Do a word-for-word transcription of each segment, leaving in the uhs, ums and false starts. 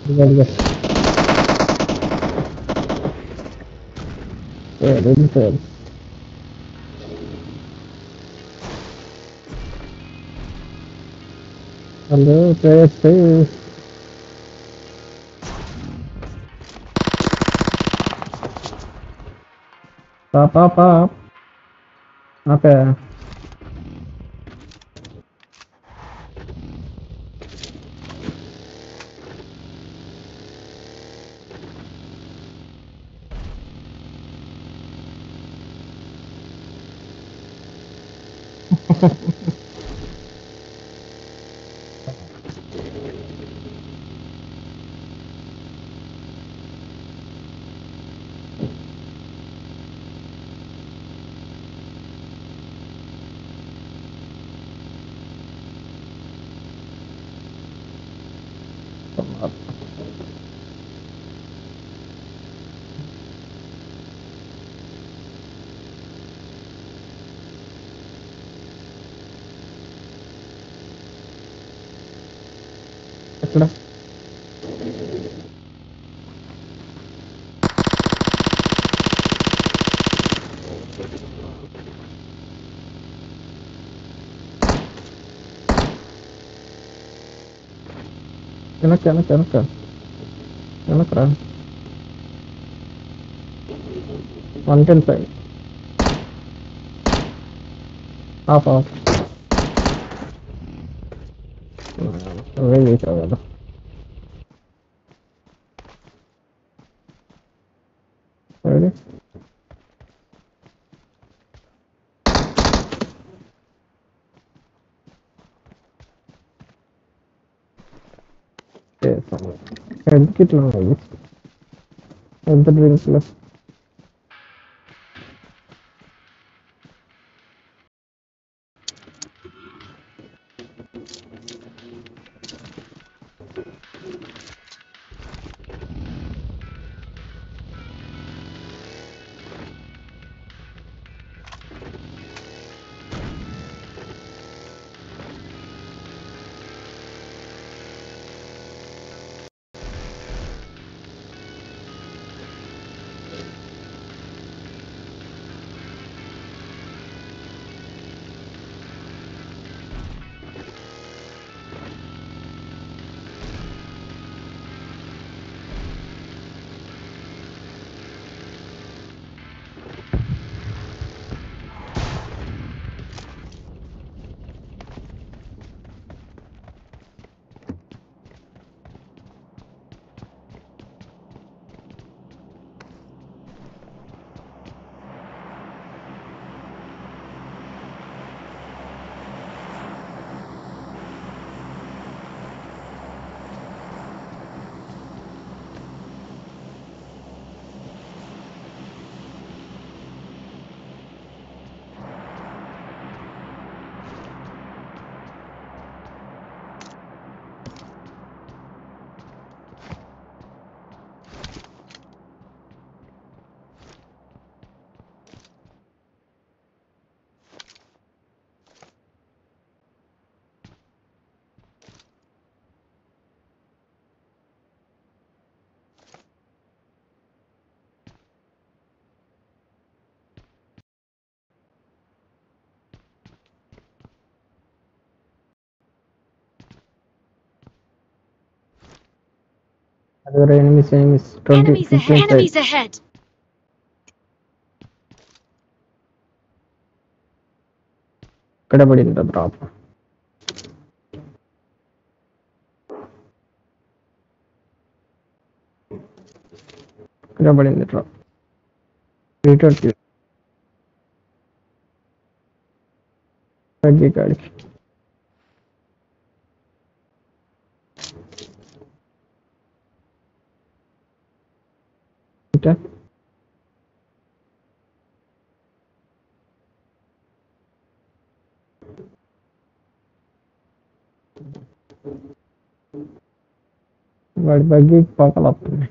ఇదిగో, ఇదిగో. ఏ, రెడీ సార్. వాళ్ళు చేస్తే పాప పాప ఆపే. ఎక్కడ వెనక్కి వెనక్కి వెనక్కి వెనక్కి రా. One ten five off off నువ్వేం చేసావు కదా. రెడీ చేస్తాను. ఎందుకు ఇట్లా ఉన్నది ఎంత డ్రింక్స్లో. అదే enemies enemies twenty Enemies ahead! Fifteen side Enemies ahead! ఇక్కడ పడింది డ్రాప్. ఇక్కడ పడింది డ్రాప్. త్రీ ట్వంటీ తగ్గి కాడికి. ఇంకా వాడి బగ్గి పక్కలు వస్తుంది.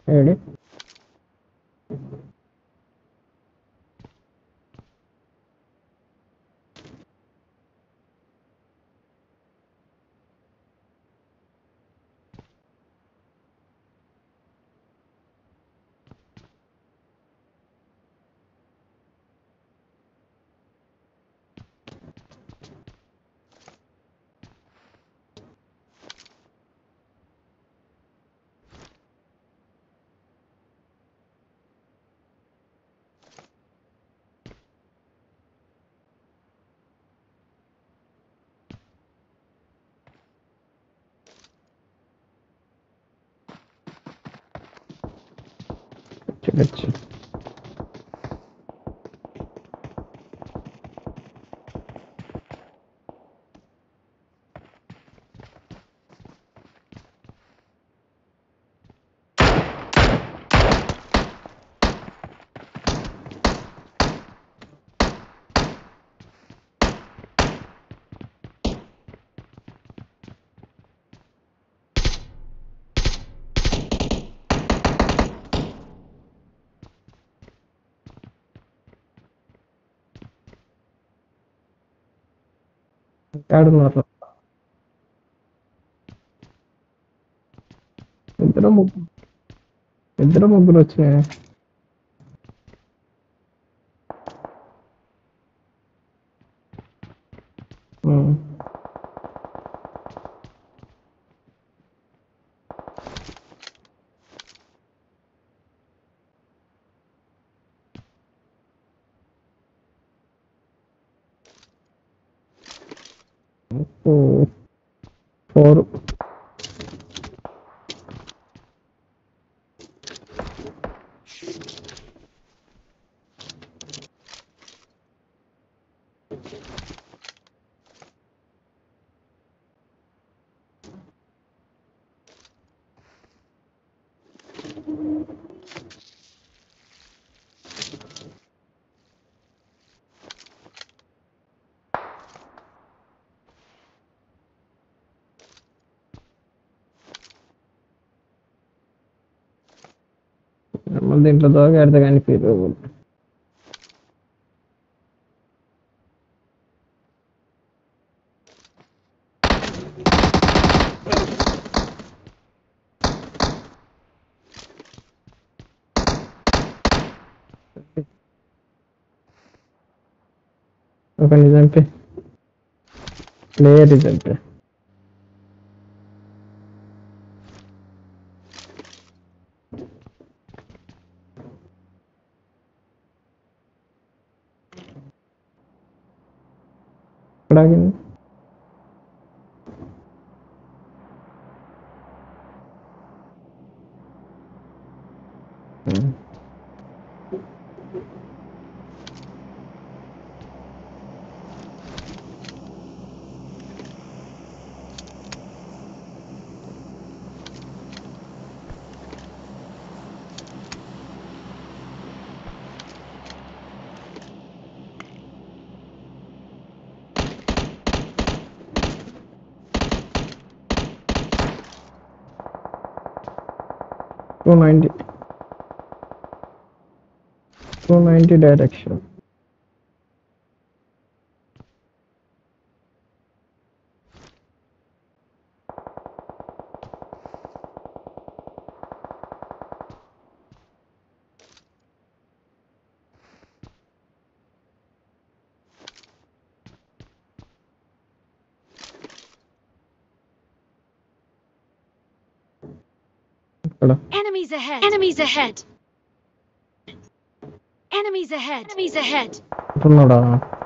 ఏడి చూడొచ్చు. ఆడున్నారు ఇద్దరు ముగ్గురు ఇద్దరు ముగ్గురు వచ్చినాయి. ఉమ్. ఓ, ఫోర్ మళ్ళీ దీంట్లో దోగా ఆడితే కానీ ఫీల్ ఒక నిజంపే ప్లేయర్ రిజల్ట్ ఇక్కడ ఆగింది. Um. Two ninety two ninety direction. ఇక్కడ Enemies ahead! Enemies ahead! Enemies ahead! Enemies ahead! ఉన్నాడా?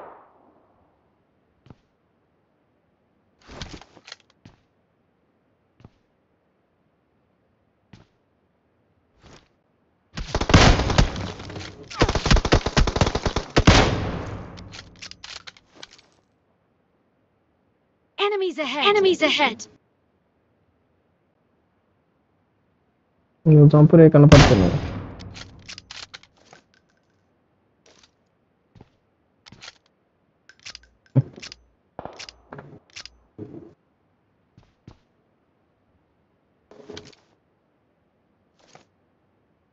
Enemies ahead! Enemies ahead! నువ్వు చంపురే కనపడుతున్నావు.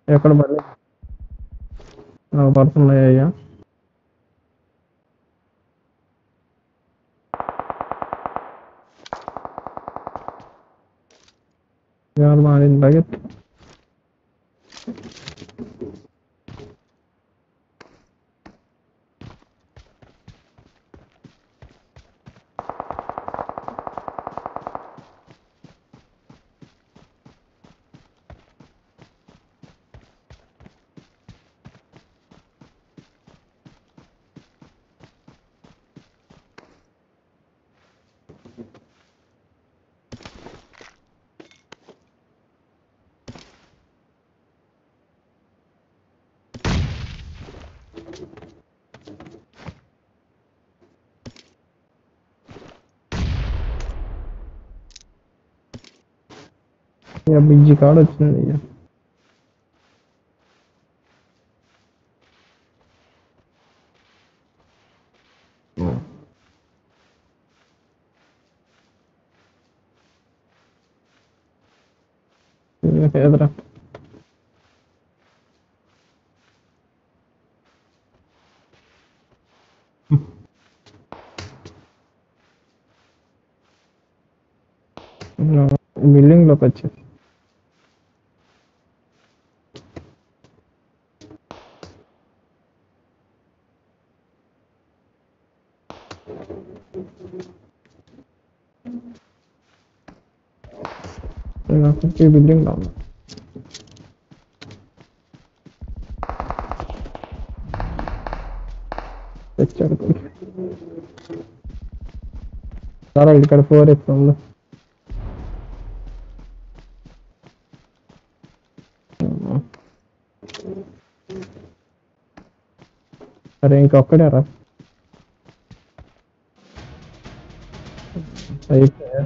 ఎక్కడ పడి పడుతున్నాయి అయ్యా. గాలి మారింది బకెట్. ఇక బిజ్జి కాడ వచ్చింది ఇక. ఎదురా బిల్డింగ్ లోకి వచ్చేసి ఈ బిల్డింగ్ లో ఉన్నా. తెచ్చాడు సారా ఇక్కడ ఫోర్ ఎక్స్ ఉంది. అరే ఇంకొక్కడే రా అయిపోయా.